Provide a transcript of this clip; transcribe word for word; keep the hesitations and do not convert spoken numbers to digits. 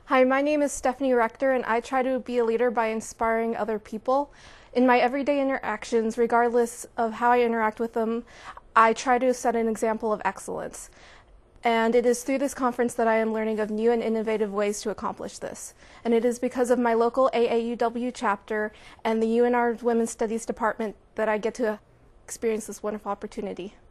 Hi, my name is Stephanie Rector, and I try to be a leader by inspiring other people. In my everyday interactions, regardless of how I interact with them, I try to set an example of excellence. And it is through this conference that I am learning of new and innovative ways to accomplish this. And it is because of my local A A U W chapter and the U N R Women's Studies Department that I get to experience this wonderful opportunity.